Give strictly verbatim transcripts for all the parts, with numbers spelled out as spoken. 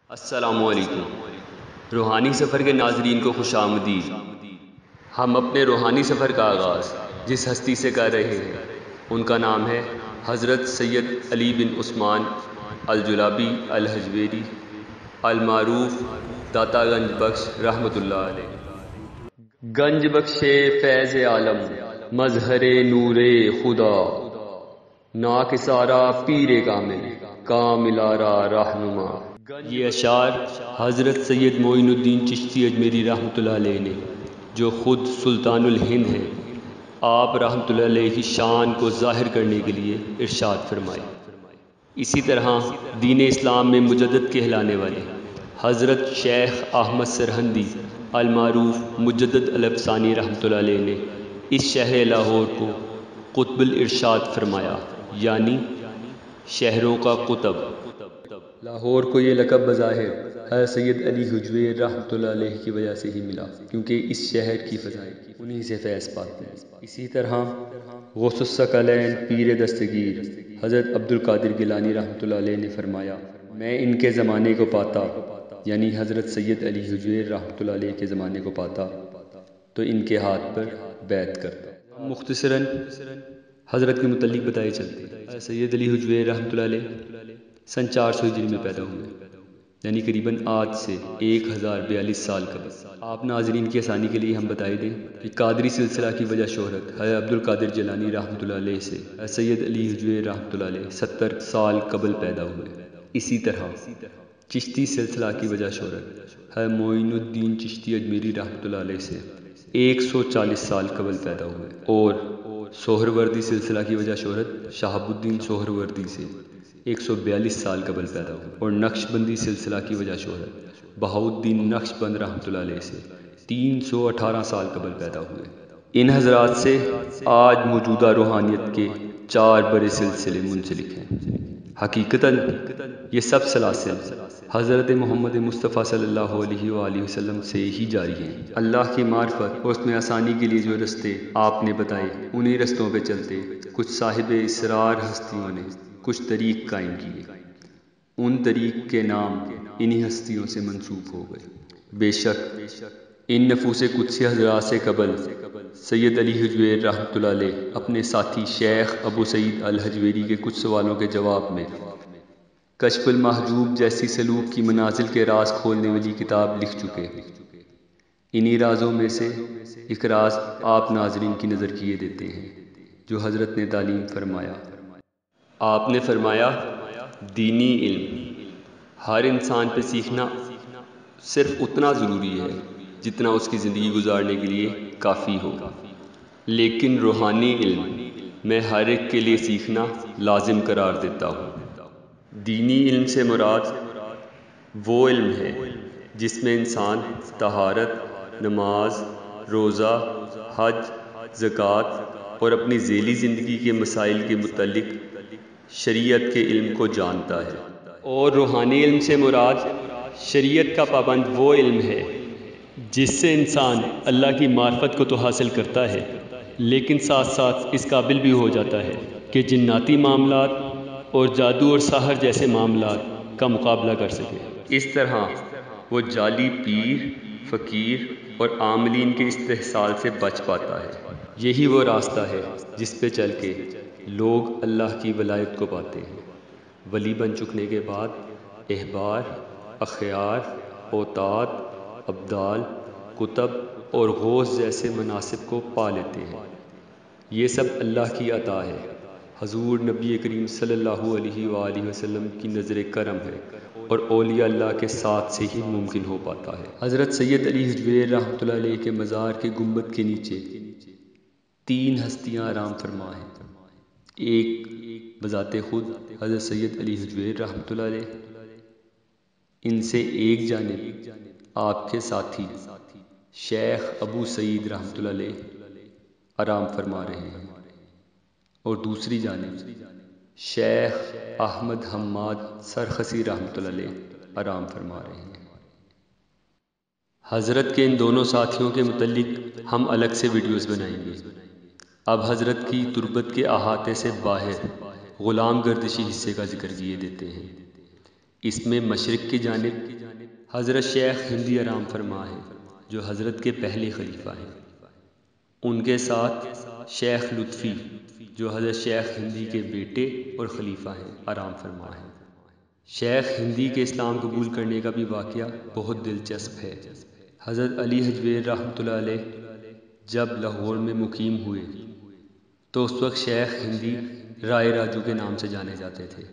السلام علیکم۔ روحانی سفر کے ناظرین کو خوش آمدید۔ ہم اپنے روحانی سفر کا آغاز جس ہستی سے کر رہے ہیں ان کا نام ہے حضرت سید علی بن عثمان الجلابی الحجویری المعروف داتا گنج بخش رحمۃ اللہ علیہ۔ گنج بخش فیض عالم مظہر نور خدا، ناکسارا پیر کامل کاملارا رہنما۔ یہ اشعار حضرت سید معین الدین چشتی اجمیری رحمۃ اللہ علیہ نے، جو خود سلطان الہند ہیں، آپ رحمۃ اللہ علیہ کی شان کو ظاہر کرنے کے لیے ارشاد فرمائے۔ اسی طرح دین اسلام میں مجدد کہلانے والے حضرت شیخ احمد سرہندی المعروف مجدد الافسانی رحمۃ اللہ علیہ نے اس شہر لاہور کو قطب الارشاد فرمایا، یعنی شہروں کا قطب۔ لاہور کو یہ لقب بظاہر حضرت سید علی حجویر رحمۃ اللہ علیہ کی وجہ سے ہی ملا، کیونکہ اس شہر کی فضائیں انہی سے فیض پاتی ہیں۔ اسی طرح غوث الثقلین پیر دستگیر حضرت عبد القادر گیلانی رحمۃ اللہ علیہ نے فرمایا، میں ان کے زمانے کو پاتا، یعنی حضرت سید علی حجویر رحمۃ اللہ علیہ کے زمانے کو پاتا تو ان کے ہاتھ پر بیعت کرتا۔ مختصراً حضرت کے متعلق بتائے چلتے ہیں۔ سید علی حجویر رحمۃ اللہ علیہ سن چار سو ہجری میں پیدا ہوئے، یعنی قریباً آج سے ایک ہزار بیالیس سال قبل۔ آپ ناظرین کی آسانی کے لیے ہم بتائی دیں کہ قادری سلسلہ کی وجہ شہرت حضرت عبد القادر جیلانی رحمۃ اللہ علیہ سے سید علی حجویر رحمۃ اللہ علیہ ستر سال قبل پیدا ہوئے۔ اسی طرح چشتی سلسلہ کی وجہ شہرت حضرت معین الدین چشتی اجمیری رحمۃ اللہ علیہ سے ایک سو چالیس سال قبل پیدا ہوئے، اور سہروردی سلسلہ کی وجہ شہرت شہاب الدین سہروردی سے ایک سو بیالیس سال قبل پیدا ہوئے، اور نقش بندی سلسلہ کی وجہ شہرت بہاؤالدین نقش بند رحمۃ اللہ علیہ سے تین سو اٹھارہ سال قبل پیدا ہوئے۔ ان حضرات سے آج موجودہ روحانیت کے چار بڑے سلسلے منسلک ہیں۔ حقیقتاً یہ سب سلاسل حضرت محمد مصطفیٰ صلی اللہ علیہ وآلہ وسلم سے ہی جاری ہیں۔ اللہ کی معرفت اور اس میں آسانی کے لیے جو رستے آپ نے بتائے، انہی رستوں پہ چلتے کچھ صاحب اسرار ہستیوں نے کچھ طریق قائم کیے، ان طریق کے نام انہی ہستیوں سے منسوب ہو گئے۔ بے شک ان نفوس قدسی حضرات سے قبل سید علی حجویر رحمۃ اللہ علیہ اپنے ساتھی شیخ ابو سعید الحجویری کے کچھ سوالوں کے جواب میں کشف المحجوب جیسی سلوک کی منازل کے راز کھولنے والی کتاب لکھ چکے۔ انہی رازوں میں سے ایک راز آپ ناظرین کی نظر کیے دیتے ہیں، جو حضرت نے تعلیم فرمایا۔ آپ نے فرمایا، دینی علم ہر انسان پہ سیکھنا صرف اتنا ضروری ہے جتنا اس کی زندگی گزارنے کے لیے کافی ہو، لیکن روحانی علم میں ہر ایک کے لیے سیکھنا لازم قرار دیتا ہوں۔ دینی علم سے مراد وہ علم ہے جس میں انسان طہارت، نماز، روزہ، حج، زکوٰۃ اور اپنی ذیلی زندگی کے مسائل کے متعلق شریعت کے علم کو جانتا ہے۔ اور روحانی علم سے مراد شریعت کا پابند وہ علم ہے جس سے انسان اللہ کی معرفت کو تو حاصل کرتا ہے، لیکن ساتھ ساتھ اس قابل بھی ہو جاتا ہے کہ جناتی معاملات اور جادو اور سحر جیسے معاملات کا مقابلہ کر سکے۔ اس طرح وہ جعلی پیر، فقیر اور عاملین کے استحصال سے بچ پاتا ہے۔ یہی وہ راستہ ہے جس پہ چل کے لوگ اللہ کی ولایت کو پاتے ہیں۔ ولی بن چکنے کے بعد احبار، اخیار، اوتاد، ابدال، کتب اور غوث جیسے مناصب کو پا لیتے ہیں۔ یہ سب اللہ کی عطا ہے، حضور نبی کریم صلی اللہ علیہ وآلہ وسلم کی نظر کرم ہے، اور اولیاء اللہ کے ساتھ سے ہی ممکن ہو پاتا ہے۔ حضرت سید علی حجویر رحمۃ اللہ علیہ کے مزار کے گنبد کے نیچے تین ہستیاں آرام فرما ہیں۔ ایک بذات خود حضرت سید علی حجویر رحمۃ اللہ علیہ، ان سے ایک جانب آپ کے ساتھی شیخ ابو سعید رحمۃ اللہ علیہ آرام فرما رہے ہیں، اور دوسری جانب شیخ احمد حماد سرخسی رحمۃ اللہ علیہ آرام فرما رہے ہیں۔ حضرت کے ان دونوں ساتھیوں کے متعلق ہم الگ سے ویڈیوز بنائیں گے۔ اب حضرت کی تربت کے احاطے سے باہر غلام گردشی حصے کا ذکر کیے دیتے ہیں۔ اس میں مشرق کی جانب حضرت شیخ ہندی آرام فرما ہیں جو حضرت کے پہلے خلیفہ ہیں، ان کے ساتھ شیخ لطفی جو حضرت شیخ ہندی کے بیٹے اور خلیفہ ہیں آرام فرما ہیں۔ شیخ ہندی کے اسلام قبول کرنے کا بھی واقعہ بہت دلچسپ ہے۔ حضرت علی حجویر رحمۃ اللہ علیہ جب لاہور میں مقیم ہوئے تو اس وقت شیخ ہندی رائے راجو کے نام سے جانے جاتے تھے۔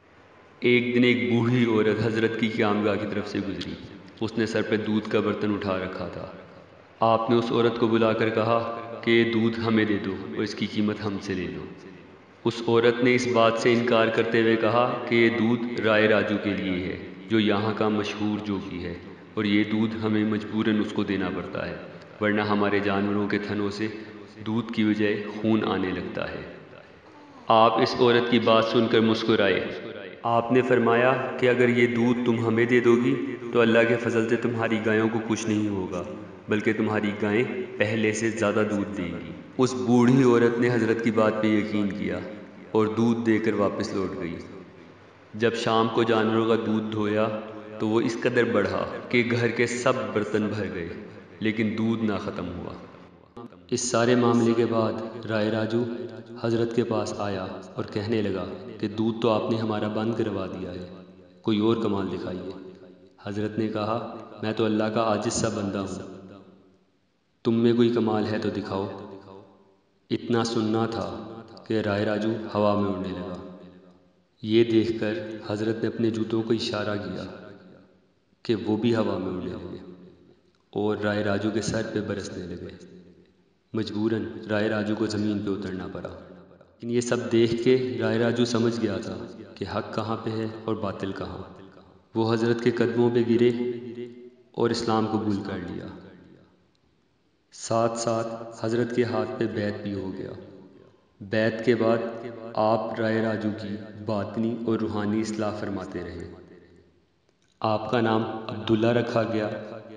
ایک دن ایک بوڑھی عورت حضرت کی قیامگاہ کی طرف سے گزری، اس نے سر پہ دودھ کا برتن اٹھا رکھا تھا۔ آپ نے اس عورت کو بلا کر کہا کہ یہ دودھ ہمیں دے دو اور اس کی قیمت ہم سے لے لو۔ اس عورت نے اس بات سے انکار کرتے ہوئے کہا کہ یہ دودھ رائے راجو کے لیے ہے جو یہاں کا مشہور جوگی ہے، اور یہ دودھ ہمیں مجبوراً اس کو دینا پڑتا ہے، ورنہ ہمارے جانوروں کے تھنوں سے دودھ کی بجائے خون آنے لگتا ہے۔ آپ اس عورت کی بات سن کر مسکرائے۔ آپ نے فرمایا کہ اگر یہ دودھ تم ہمیں دے دو گی تو اللہ کے فضل سے تمہاری گایوں کو کچھ نہیں ہوگا، بلکہ تمہاری گائیں پہلے سے زیادہ دودھ دیں گی۔ اس بوڑھی عورت نے حضرت کی بات پہ یقین کیا اور دودھ دے کر واپس لوٹ گئی۔ جب شام کو جانوروں کا دودھ دھویا تو وہ اس قدر بڑھا کہ گھر کے سب برتن بھر گئے، لیکن دودھ نہ ختم ہوا۔ اس سارے معاملے کے بعد رائے راجو حضرت کے پاس آیا اور کہنے لگا کہ دودھ تو آپ نے ہمارا بند کروا دیا ہے، کوئی اور کمال دکھائیے۔ حضرت نے کہا میں تو اللہ کا عاجز سا بندہ ہوں، تم میں کوئی کمال ہے تو دکھاؤ۔ اتنا سننا تھا کہ رائے راجو ہوا میں اڑنے لگا۔ یہ دیکھ کر حضرت نے اپنے جوتوں کو اشارہ کیا کہ وہ بھی ہوا میں اڑنے لگے اور رائے راجو کے سر پہ برسنے لگے۔ مجبوراً رائے راجو کو زمین پہ اترنا پڑا، لیکن یہ سب دیکھ کے رائے راجو سمجھ گیا تھا کہ حق کہاں پہ ہے اور باطل کہاں۔ وہ حضرت کے قدموں پہ گرے اور اسلام قبول کر لیا۔ ساتھ ساتھ حضرت کے ہاتھ پہ بیعت بھی ہو گیا۔ بیعت کے بعد آپ رائے راجو کی باطنی اور روحانی اصلاح فرماتے رہے۔ آپ کا نام عبداللہ رکھا گیا،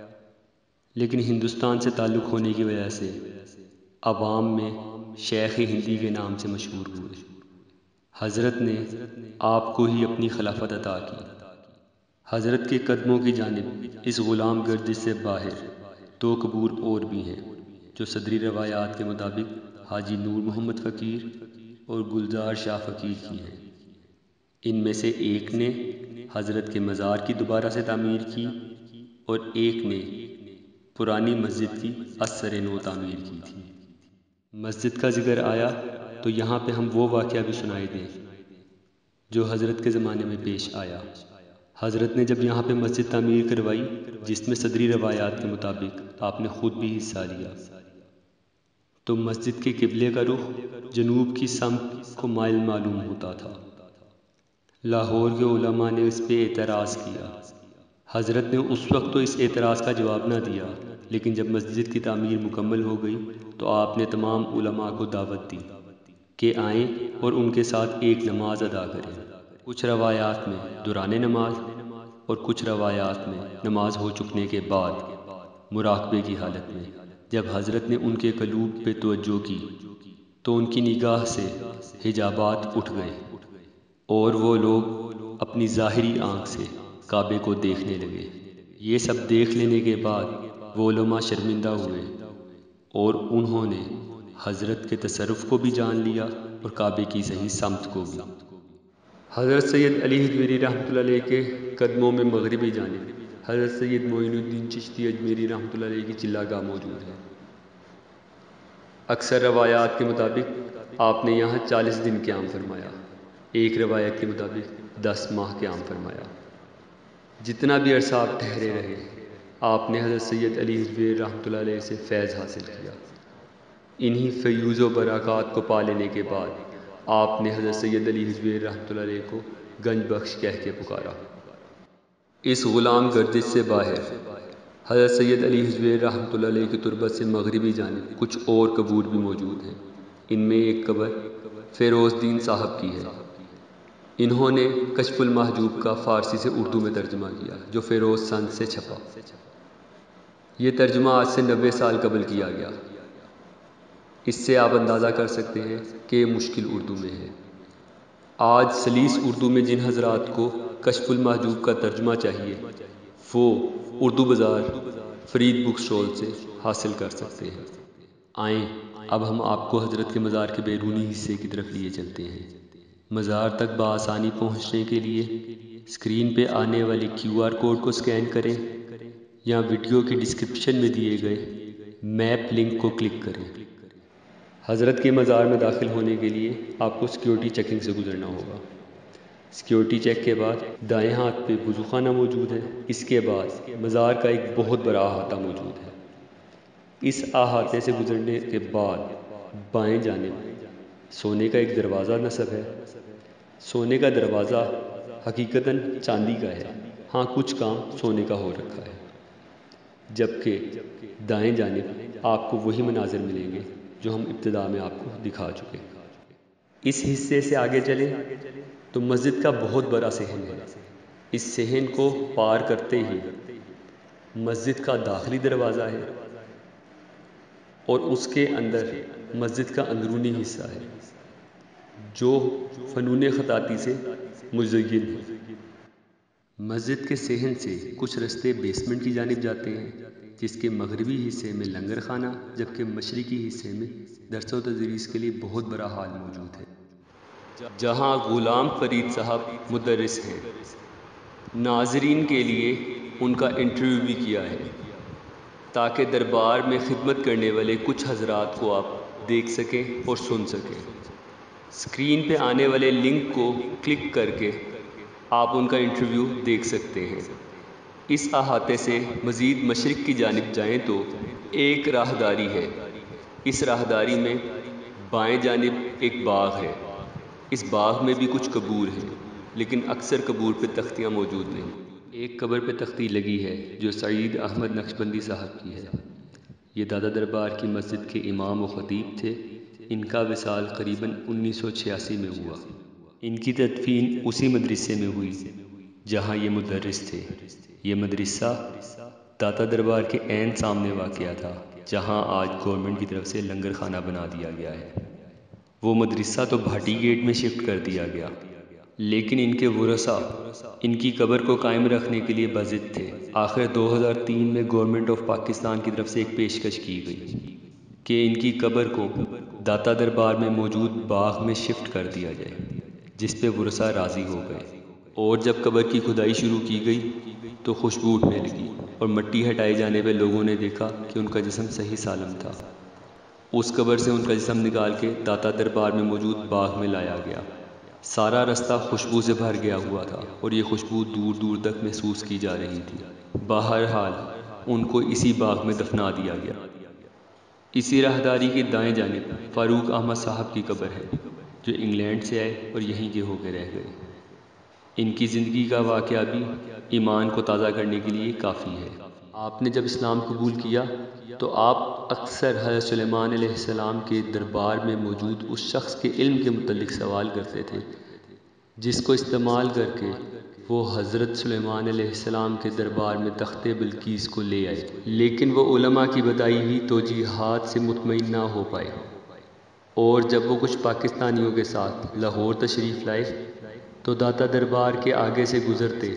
لیکن ہندوستان سے تعلق ہونے کی وجہ سے عوام میں شیخ ہندی کے نام سے مشہور ہوئے۔ حضرت نے آپ کو ہی اپنی خلافت عطا کی۔ حضرت کے قدموں کی جانب اس غلام گردش سے باہر دو قبور اور بھی ہیں جو صدری روایات کے مطابق حاجی نور محمد فقیر اور گلزار شاہ فقیر کی ہیں۔ ان میں سے ایک نے حضرت کے مزار کی دوبارہ سے تعمیر کی اور ایک نے پرانی مسجد کی ازسر نو تعمیر کی تھی۔ مسجد کا ذکر آیا تو یہاں پہ ہم وہ واقعہ بھی سنائے دیں جو حضرت کے زمانے میں پیش آیا۔ حضرت نے جب یہاں پہ مسجد تعمیر کروائی جس میں صدری روایات کے مطابق آپ نے خود بھی حصہ لیا، تو مسجد کے قبلے کا رخ جنوب کی سمت کو مائل معلوم ہوتا تھا۔ لاہور کے علماء نے اس پہ اعتراض کیا۔ حضرت نے اس وقت تو اس اعتراض کا جواب نہ دیا، لیکن جب مسجد کی تعمیر مکمل ہو گئی تو آپ نے تمام علماء کو دعوت دی کہ آئیں اور ان کے ساتھ ایک نماز ادا کریں۔ کچھ روایات میں دوران نماز اور کچھ روایات میں نماز ہو چکنے کے بعد مراقبے کی حالت میں جب حضرت نے ان کے قلوب پہ توجہ کی تو ان کی نگاہ سے حجابات اٹھ گئے اور وہ لوگ اپنی ظاہری آنکھ سے کعبے کو دیکھنے لگے۔ یہ سب دیکھ لینے کے بعد وہ علماء شرمندہ ہوئے اور انہوں نے حضرت کے تصرف کو بھی جان لیا اور کعبے کی صحیح سمت کو بھی۔ حضرت سید علی حجویری رحمۃ اللہ علیہ کے قدموں میں مغربی جانب حضرت سید معین الدین چشتی اجمیری رحمۃ اللہ علیہ کی چلہ گاہ موجود ہے۔ اکثر روایات کے مطابق آپ نے یہاں چالیس دن قیام فرمایا، ایک روایت کے مطابق دس ماہ قیام فرمایا۔ جتنا بھی عرصہ آپ ٹھہرے رہے آپ نے حضرت سید علی حجویری رحمۃ اللہ علیہ سے فیض حاصل کیا۔ انہی فیوز و برکات کو پا لینے کے بعد آپ نے حضرت سید علی حجویری رحمۃ اللہ علیہ کو گنج بخش کہہ کے پکارا۔ اس غلام گردش سے باہر حضرت سید علی حجویری رحمۃ اللہ علیہ کی تربت سے مغربی جانب کچھ اور قبور بھی موجود ہیں۔ ان میں ایک قبر فیروز دین صاحب کی ہے۔ انہوں نے کشف المحجوب کا فارسی سے اردو میں ترجمہ کیا جو فیروز سند سے چھپا۔ یہ ترجمہ آج سے نوے سال قبل کیا گیا۔ اس سے آپ اندازہ کر سکتے ہیں کہ یہ مشکل اردو میں ہے۔ آج سلیس اردو میں جن حضرات کو کشف المحجوب کا ترجمہ چاہیے وہ اردو بازار فرید بک اسٹال سے حاصل کر سکتے ہیں۔ آئیں اب ہم آپ کو حضرت کے مزار کے بیرونی حصے کی طرف لیے چلتے ہیں۔ مزار تک بآسانی پہنچنے کے لیے اسکرین پہ آنے والے کیو آر کوڈ کو سکین کریں یا ویڈیو کی ڈسکرپشن میں دیے گئے میپ لنک کو کلک کریں۔ حضرت کے مزار میں داخل ہونے کے لیے آپ کو سیکیورٹی چیکنگ سے گزرنا ہوگا۔ سیکیورٹی چیک کے بعد دائیں ہاتھ پہ وضو خانہ موجود ہے۔ اس کے بعد مزار کا ایک بہت بڑا احاطہ موجود ہے۔ اس احاطے سے گزرنے کے بعد بائیں جانب سونے کا ایک دروازہ نصب ہے۔ سونے کا دروازہ حقیقتاً چاندی کا ہے، ہاں کچھ کام سونے کا ہو رکھا ہے۔ جبکہ دائیں جانب آپ کو وہی مناظر ملیں گے جو ہم ابتدا میں آپ کو دکھا چکے۔ اس حصے سے آگے چلیں تو مسجد کا بہت بڑا صحن ہے۔ اس صحن کو پار کرتے ہی مسجد کا داخلی دروازہ ہے اور اس کے اندر مسجد کا اندرونی حصہ ہے جو فنون خطاطی سے مزین ہے۔ مسجد کے صحن سے کچھ رستے بیسمنٹ کی جانب جاتے ہیں جس کے مغربی حصے میں لنگر خانہ جبکہ مشرقی حصے میں درس و تدریس کے لیے بہت بڑا ہال موجود ہے جہاں غلام فرید صاحب مدرس ہیں۔ ناظرین کے لیے ان کا انٹرویو بھی کیا ہے تاکہ دربار میں خدمت کرنے والے کچھ حضرات کو آپ دیکھ سکیں اور سن سکیں۔ اسکرین پہ آنے والے لنک کو کلک کر کے آپ ان کا انٹرویو دیکھ سکتے ہیں۔ اس احاطے سے مزید مشرق کی جانب جائیں تو ایک راہداری ہے۔ اس راہداری میں بائیں جانب ایک باغ ہے۔ اس باغ میں بھی کچھ قبور ہیں لیکن اکثر قبور پہ تختیاں موجود نہیں۔ ایک قبر پہ تختی لگی ہے جو سعید احمد نقشبندی صاحب کی ہے۔ یہ دادا دربار کی مسجد کے امام و خطیب تھے۔ ان کا وصال قریباً انیس سو چھیاسی میں ہوا۔ ان کی تدفین اسی مدرسے میں ہوئی جہاں یہ مدرس تھے۔ یہ مدرسہ داتا دربار کے عین سامنے واقع تھا جہاں آج گورنمنٹ کی طرف سے لنگر خانہ بنا دیا گیا ہے۔ وہ مدرسہ تو بھاٹی گیٹ میں شفٹ کر دیا گیا لیکن ان کے ورثاء ان کی قبر کو قائم رکھنے کے لیے بضد تھے۔ آخر دو ہزار تین میں گورنمنٹ آف پاکستان کی طرف سے ایک پیشکش کی گئی کہ ان کی قبر کو داتا دربار میں موجود باغ میں شفٹ کر دیا جائے جس پہ ورثاء راضی ہو گئے، اور جب قبر کی کھدائی شروع کی گئی تو خوشبو اٹھنے لگی اور مٹی ہٹائے جانے پہ لوگوں نے دیکھا کہ ان کا جسم صحیح سالم تھا۔ اس قبر سے ان کا جسم نکال کے داتا دربار میں موجود باغ میں لایا گیا۔ سارا رستہ خوشبو سے بھر گیا ہوا تھا اور یہ خوشبو دور دور تک محسوس کی جا رہی تھی۔ بہرحال ان کو اسی باغ میں دفنا دیا گیا۔ اسی راہداری کے دائیں جانب فاروق احمد صاحب کی قبر ہے جو انگلینڈ سے آئے اور یہیں کے ہو کے رہ گئے۔ ان کی زندگی کا واقعہ بھی ایمان کو تازہ کرنے کے لیے کافی ہے۔ آپ نے جب اسلام قبول کیا تو آپ اکثر حضرت سلیمان علیہ السلام کے دربار میں موجود اس شخص کے علم کے متعلق سوال کرتے تھے جس کو استعمال کر کے وہ حضرت سلیمان علیہ السلام کے دربار میں تخت بلقیس کو لے آئے، لیکن وہ علماء کی بتائی ہوئی توجیہات سے مطمئن نہ ہو پائے، اور جب وہ کچھ پاکستانیوں کے ساتھ لاہور تشریف لائے تو داتا دربار کے آگے سے گزرتے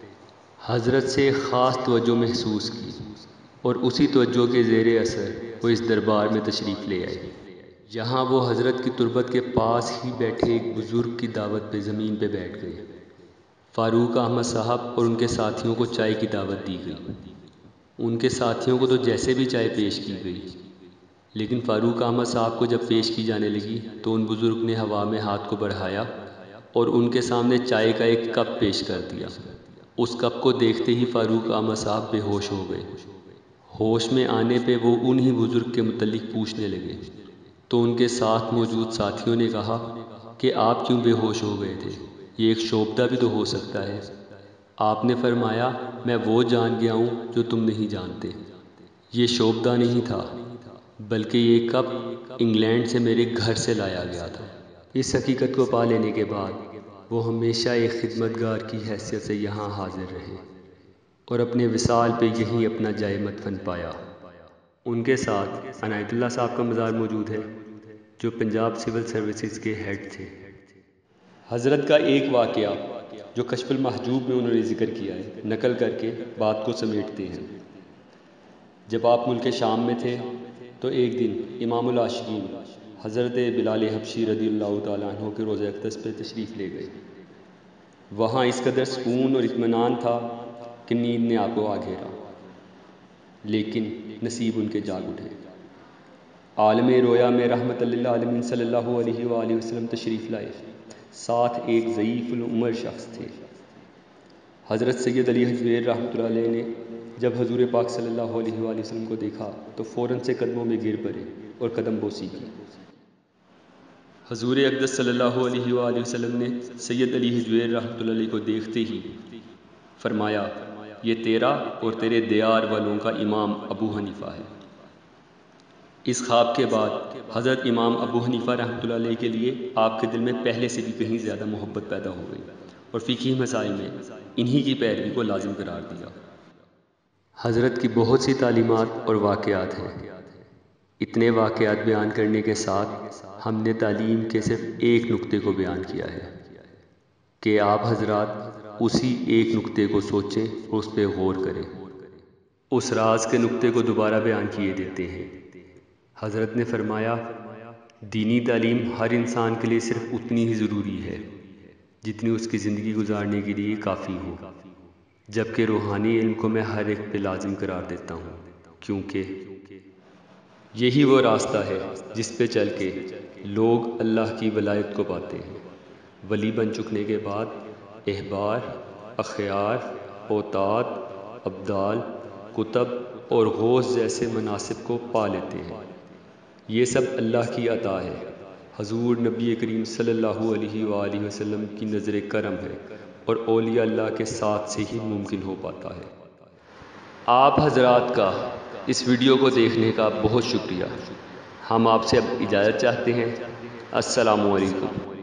حضرت سے خاص توجہ محسوس کی اور اسی توجہ کے زیر اثر وہ اس دربار میں تشریف لے آئے۔ یہاں وہ حضرت کی تربت کے پاس ہی بیٹھے ایک بزرگ کی دعوت پہ زمین پہ بیٹھ گئے۔ فاروق احمد صاحب اور ان کے ساتھیوں کو چائے کی دعوت دی گئی۔ ان کے ساتھیوں کو تو جیسے بھی چائے پیش کی گئی، لیکن فاروق احمد صاحب کو جب پیش کی جانے لگی تو ان بزرگ نے ہوا میں ہاتھ کو بڑھایا اور ان کے سامنے چائے کا ایک کپ پیش کر دیا۔ اس کپ کو دیکھتے ہی فاروق احمد صاحب بے ہوش ہو گئے۔ ہوش میں آنے پہ وہ انہی بزرگ کے متعلق پوچھنے لگے تو ان کے ساتھ موجود ساتھیوں نے کہا کہ آپ کیوں بے ہوش ہو گئے تھے؟ یہ ایک شوبدہ بھی تو ہو سکتا ہے۔ آپ نے فرمایا میں وہ جان گیا ہوں جو تم نہیں جانتے۔ یہ شوبدہ نہیں تھا بلکہ یہ کپ انگلینڈ سے میرے گھر سے لایا گیا تھا۔ اس حقیقت کو پا لینے کے بعد وہ ہمیشہ ایک خدمتگار کی حیثیت سے یہاں حاضر رہے اور اپنے وصال پہ یہیں اپنا جائے مدفن پایا۔ ان کے ساتھ عنایت اللہ صاحب کا مزار موجود ہے جو پنجاب سول سروسز کے ہیڈ تھے۔ حضرت کا ایک واقعہ جو کشف المحجوب میں انہوں نے ذکر کیا ہے، نقل کر کے بات کو سمیٹتے ہیں۔ جب آپ ملک شام میں تھے تو ایک دن امام العاشقین حضرت بلال حبشی رضی اللہ تعالیٰ عنہ کے روضہ اقدس پہ تشریف لے گئے۔ وہاں اس قدر سکون اور اطمینان تھا کہ نیند نے آپ کو آ گھیرا، لیکن نصیب ان کے جاگ اٹھے۔ عالم رویا میں رحمت للعالمین صلی اللہ علیہ وآلہ وسلم تشریف لائے، ساتھ ایک ضعیف العمر شخص تھے۔ حضرت سید علی حجویر رحمۃ اللہ علیہ نے جب حضور پاک صلی اللہ علیہ وآلہ وسلم کو دیکھا تو فوراً سے قدموں میں گر پڑے اور قدم بوسی کی۔ حضور اقدس صلی اللہ علیہ وآلہ وسلم نے سید علی حجویر رحمۃ اللہ علیہ کو دیکھتے ہی فرمایا، یہ تیرا اور تیرے دیار والوں کا امام ابو حنیفہ ہے۔ اس خواب کے بعد حضرت امام ابو حنیفہ رحمۃ اللہ علیہ کے لیے آپ کے دل میں پہلے سے بھی کہیں زیادہ محبت پیدا ہو گئی اور فقہی مسائل میں انہی کی پیروی کو لازم قرار دیا۔ حضرت کی بہت سی تعلیمات اور واقعات ہیں۔ اتنے واقعات بیان کرنے کے ساتھ ہم نے تعلیم کے صرف ایک نقطے کو بیان کیا ہے کہ آپ حضرات اسی ایک نقطے کو سوچیں اور اس پہ غور کریں۔ اس راز کے نقطے کو دوبارہ بیان کیے دیتے ہیں۔ حضرت نے فرمایا، دینی تعلیم ہر انسان کے لیے صرف اتنی ہی ضروری ہے جتنی اس کی زندگی گزارنے کے لیے کافی ہو، جبکہ روحانی علم کو میں ہر ایک پہ لازم قرار دیتا ہوں، کیونکہ یہی وہ راستہ ہے جس پہ چل کے لوگ اللہ کی ولایت کو پاتے ہیں۔ ولی بن چکنے کے بعد احبار، اخیار، اوتاد، ابدال، کتب اور غوث جیسے مناصب کو پا لیتے ہیں۔ یہ سب اللہ کی عطا ہے، حضور نبی کریم صلی اللہ علیہ وآلہ وسلم کی نظر کرم ہے، اور اولیاء اللہ کے ساتھ سے ہی ممکن ہو پاتا ہے۔ آپ حضرات کا اس ویڈیو کو دیکھنے کا بہت شکریہ۔ ہم آپ سے اب اجازت چاہتے ہیں۔ السلام علیکم۔